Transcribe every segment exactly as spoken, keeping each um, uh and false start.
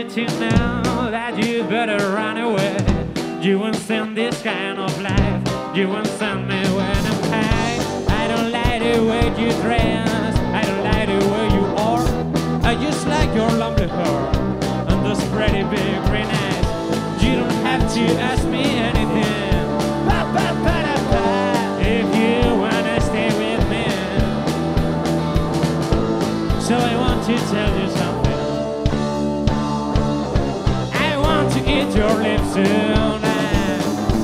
let you know that you better run away. You won't stand this kind of life. You won't stand me when I'm high. I don't like the way you dress. I don't like the way you are. I just like your lovely hair and those pretty big green eyes. You don't have to ask me anything. Ba, ba, ba, da, ba. If you wanna stay with me. So I want to tell you something. I want to eat your lips tonight.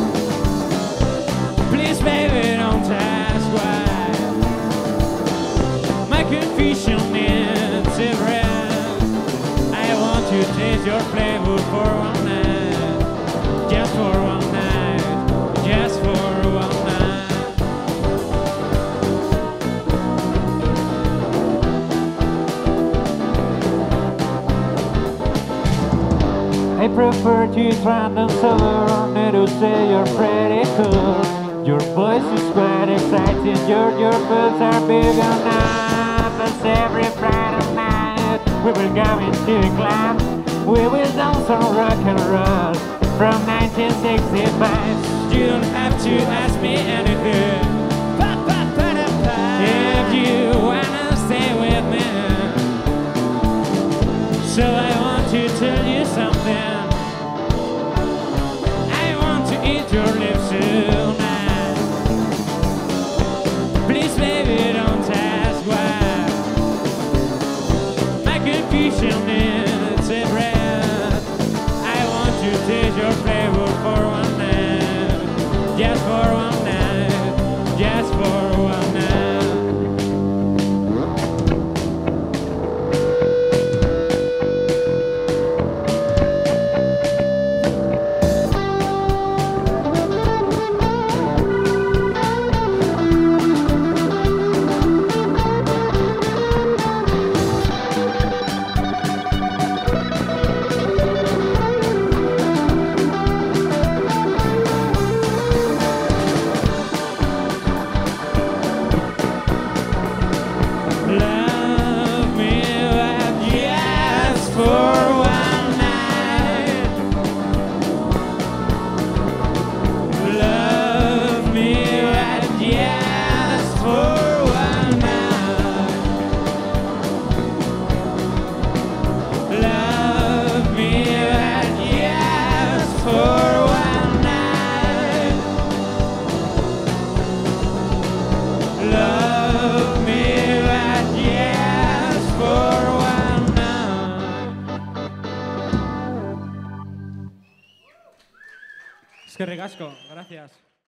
Please, baby, don't ask why. My confusion needs a breath. I want to taste your flavor for one night. Just for one night. Just for one night. I prefer to trend and sober. Need to say you're pretty cool. Your voice is quite exciting. Your your boobs are big enough. As every Friday night we will go into a club. We will dance on rock and roll from nineteen sixty-five. You don't have to ask me anything. If you wanna stay with me. So I want to tell you something. I want to eat your lips tonight. Please, baby, don't ask why. My confusion needs a breath. I want to taste your flavor for one night. Just for one night. Just for one night. Es que ricasco, gracias.